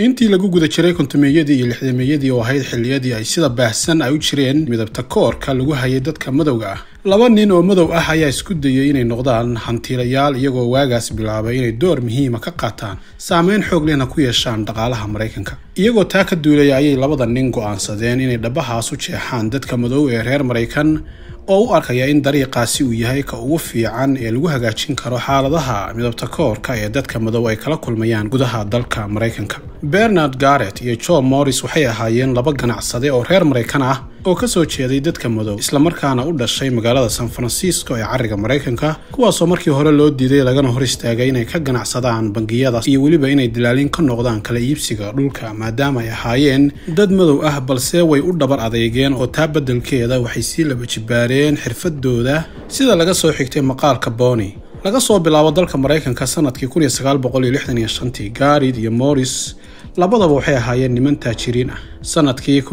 intii lagu guda jiray kontumeeyadii iyo lixdameeyadii oo ahayd xilliyadii ay sida baahsan ay u jireen midabta koorka lagu hayay dadka madowga ah. Laba nin oo madow ah ayaa isku dayay inay noqdaan hantiilayaal iyagoo waagaas bilaabay inay door muhiim ah ka qaataan saameyn xoog lehna ku yeeshaan dhaqaalaha Mareykanka. Iyagoo taa ka duulay ayay labada nin go'aansadeen inay dhabahaas u jeexaan dadka madow ee reer Mareykan oo u arkaya in dariiqaasi uu yahay ka ugu fiican ee lagu hagaajin karo xaaladaha midabta koorka ee dadka madow ay kala kulmayaan gudaha dalka Mareykanka. Bernard Garrett iyo Joe Morris waxay ahaayeen laba ganacsade oo reer Mareykan ah oo ka soo jeeday dadka madow isla markaana u dhashay magaalada San Francisco ee cariga Mareykanka, kuwaasoo markii hore loo diiday lagana hor istaagay inay ka ganacsadaan bangiyada iyo weliba inay dilaalin ka noqdaan kala iibsiga dhulka maadaama ay ahaayeen dad madow ah, balse way u dhabar adeegeen oo taa beddelkeeda waxay sii laba jibaareen xirfadooda sida laga soo xigtay maqaalka Boni. Laga soo bilaabo dalka Mareykanka sanadkii 1965, Garrett iyo Morris labadaba waxay ahaayeen niman taajiriin ah. Sanadkii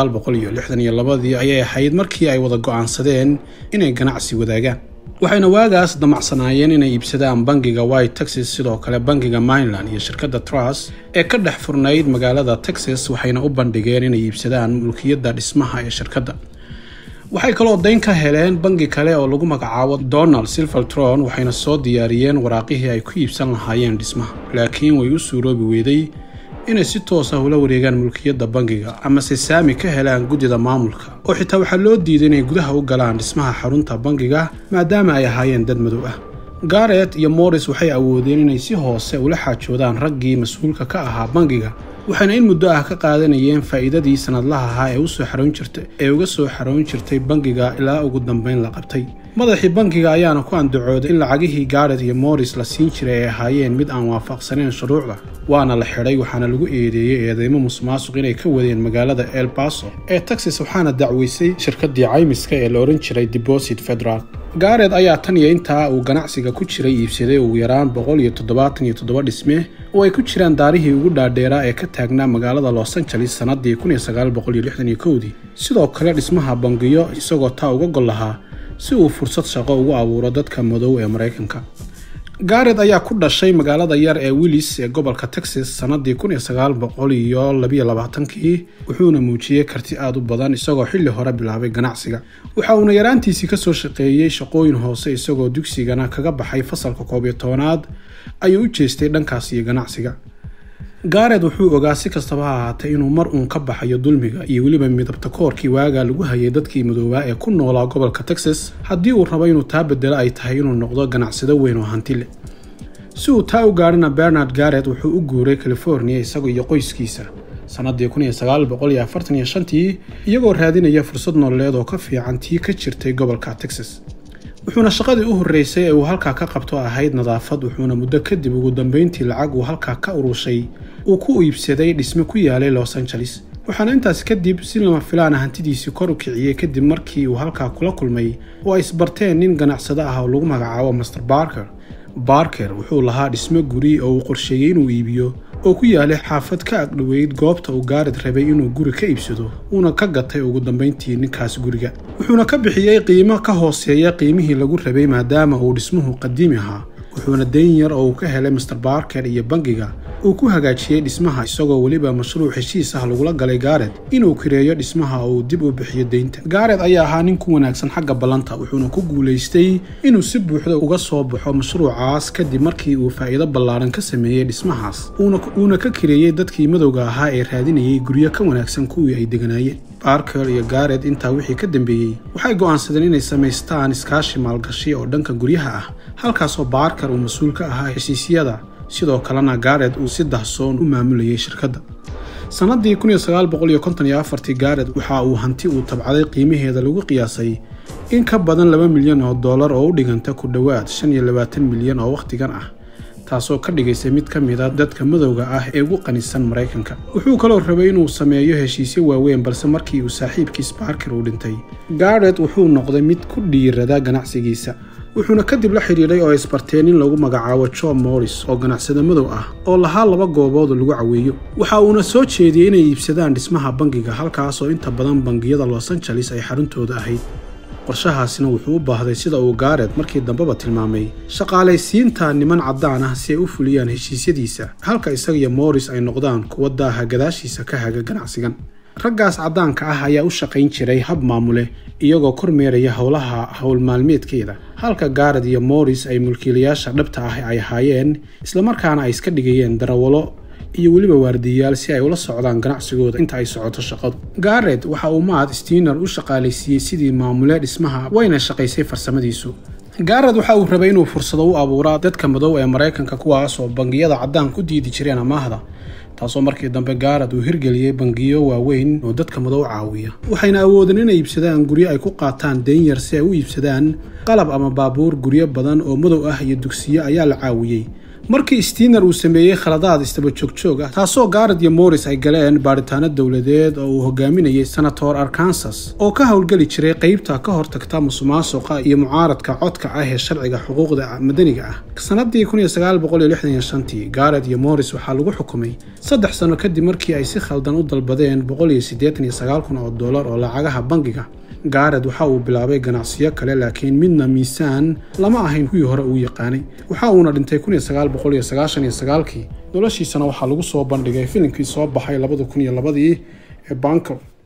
1962 ayay ahayd markii ay wada go'aansadeen inay ganacsi wadaagaan. Waxayna waagaas damacsanaayeen inay iibsadaan bangiga White Texas, sidoo kale bangiga Mainland iyo shirkadda Trust ee ka dhex furnayd magaalada Texas, waxayna u bandhigeen inay iibsadaan mulkiyadda dhismaha ee shirkadda. Waxay kaloo dayn ka heleen bangi kale oo lagu magacaabo Donald Silvertron, waxayna soo diyaariyeen waraaqihii ay ku iibsan lahaayeen dhismaha, laakiin way u suuroobi weyday inay si toos ah ula wareegaan mulkiyadda bangiga ama se saami ka helaan guddida maamulka, oo xitaa waxaa loo diiday inay gudaha u galaan dhismaha xarunta bangiga maadaama ay ahaayeen dad madow ah. Garrett iyo Morris waxay awoodeen inay si hoose ula xaajoodaan raggii mas'uulka ka ahaa bangiga, waxayna in muddo ah ka qaadanayeen faa'iidadii sanadlaha ahaa ee uga soo xaroon jirtay bangiga ilaa ugu dambeyn la qabtay. Madaxii bangiga ayaana ku andacooday in lacagihii Garrett iyo Morris la siin jiray ay ahaayeen mid aan waafaqsaneyn shuruucda, waana la xidhay, waxaana lagu eedeeyay eedeymo musuqmaasuq inay ka wadeen magaalada El Paso ee Texas, waxaana dacweysay shirkaddii caymiska ee la oran jiray Deposit Federal. Garrett ayaa tan iyo intaa uu ganacsiga ku jiray iibsaday ugu yaraan 177 dhisme oo ay ku jiraan daarihii ugu dhaadheeraa ee ka taagnaa magaalada Los Angeles sanadii 1961. Sidoo kale dhismaha bangiyo isagoo taa uga gol lahaa si uu fursad shaqo ugu abuuro dadka madow ee Mareykanka. Garrett ayaa ku dhashay magaalada yar ee Willis ee gobolka Texas sanadii 1922, wuxuuna muujiyay karti aad u badan isagoo xilli hore bilaabay ganacsiga. Waxa uu yaraantiisii ka soo shaqeeyay shaqooyin hoose isagoo dugsigana kaga baxay fasalka 11aad ayuu u jeestay dhankaas iyo ganacsiga. Garrett wuxuu ogaa si kastaba ha ahaatee inuu mar uun ka baxayo dulmiga iyo weliba midabta koorkii waaga lagu hayay dadkii madoobaa ee ku noolaa gobolka Texas, haddii uu rabo inuu taa bedelo ay tahay inuu noqdo ganacsade weyn oo hanti leh. Si uu taa u gaarina, Bernard Garrett wuxuu u guuray California isagoo iyo qoyskiisa sanadii 1945 iyagoo raadinaya fursad nololeed oo ka fiican tii ka jirtay gobolka Texas. wuxuuna shaqadii u horeysay ee uu halka ka qabto ahayd nadaafad, wuxuuna muddo kadib ugu dambeyntii lacag uu halka ka urushay uu ku iibsaday dhisme ku yaalay Los Angeles. waxaana intaas kadib si lama filaan hantidiisii kor u kiciyay kadib markii uu halka kula kulmay oo ay isbarteen nin ganacsade ah oo lagu magacaabo Mr. Barker wuxuu lahaa dhisme guri oo uu qorsheeyay inuu iibiyo oo ku yaalay xaafad ka agdhoweyd goobta uu Garrett rabay inuu guri ka iibsado, uuna ka gatay ugu dambeyntii ninkaas guriga, wuxuuna ka bixiyay qiimo ka hooseeya qiimihii lagu rabay maadaama uu dhismuhu qadiimi ahaa. wuxuuna dayn yar oo uu ka helay Mr. Barker iyo bangiga uu ku hagaajiyay dhismaha, isagoo weliba mashruuc heshiis ah lagula galay Garrett inuu kireeyo dhismaha oo dib u bixiyo deynta. Garrett ayaa ahaa nin ku wanaagsan xagga ballanta, wuxuuna ku guuleystay inuu si buuxda uga soo baxo mashruucaas kadib markii uu faa'iido ballaaran ka sameeyay dhismahaas, uuna ka kireeyay dadkii madowga ahaa ee raadinayay guryo ka wanaagsan kuwii ay deganaayeen. Barker iyo Garrett intaa wixii ka dambeeyay waxay go'aansadeen inay samaystaan iskaashi maalgashi oo dhanka guryaha ah, halkaasoo Barker uu mas'uul ka ahaa heshiisyada, sidoo kalena Garrett uu si dahsoon u maamulayay shirkadda. sanadii 1954 Garrett waxa uu hanti uu tabcaday qiimaheeda lagu qiyaasay in ka badan $2 milyan oo u dhiganta ku dhawaad 25 milyan oo waqtigan ah, taasoo ka dhigaysay mid ka mid ah dadka madowga ah ee ugu qanisan Mareykanka. wuxuu kaloo rabay inuu sameeyo heshiisyo waaweyn, balse markii uu saaxiibkiis Barker u dhintay, Garrett wuxuu noqday mid ku dhiirada ganacsigiisa, wuxuuna kadib la xiriiray oo isbarteen in lagu magacaabo Joe Morris oo ganacsade madow ah oo lahaa 2 goobood lagu caweeyo. waxa uuna soo jeediyay inay iibsadaan dhismaha bangiga, halkaas oo inta badan bangiyada Los Angeles ay xaruntooda ahayd. qorshahaasina wuxuu u baahday sida uu Gareth markii dambeba tilmaamay shaqaalaysiinta niman cadaan ah si ay u fuliyaan heshiisyadiisa halka isaga iyo Morris ay noqdaan kuwa daaha gadaashiisa ka haga ganacsigan. raggaas cadaanka ah ayaa u shaqayn jiray hab maamule iyagoo kormeeraya howlaha hawl maalmeedkeeda halka Gareth iyo Morris ay mulkiilayaasha dhabta ah ay ahaayeen isla markaana ay iska dhigayeen darawalo iyo waliba waardiyaal si ay ula socdaan ganacsigooda inta ay socoto shaqadu. Gareth waxa uu Matt Steiner u shaqaalaysiiyay sidii maamule dhismaha wayna shaqaysay farsamadiisu. Gareth waxa uu rabay inuu fursado u abuuro dadka madow ee Mareykanka kuwaas oo bangiyada cadaan ku diidi jireen amaahda taasoo markii dambe Gareth uu hirgeliyay bangiyo waaweyn oo dadka madow caawiya waxayna awoodeen inay iibsadaan guryo ay ku qaataan deyn yar si ay u iibsadaan qalab ama baabuur. guryo badan oo madow ah iyo dugsiyo ayaa la caawiyay markii Steiner uu sameeyay khaladaad istaba joog ah taasoo Gareth iyo Morris ay galeen baaritaano dawladeed oo uu hogaaminayay Senator Arkansas oo ka howlgali jiray qaybta ka hortagta musuqmaasuqa iyo mucaaradka codka ah ee sharciga xuquuqda madaniga ah. sanadii 1965 Gareth iyo Morris waxaa lagu xukumay 3 sano kadib markii ay si khaldan u dalbadeen $189,000 oo lacagaha bangiga. Gareth waxa uu bilaabay ganacsiyo kale laakiin midna miisaan lama ahayn kuwii hore uu yaqaanay. waxa uuna dhintay 1999 noloshiisana waxaa lagu soo bandhigay filimkii soo baxay 2002 ee Bunker.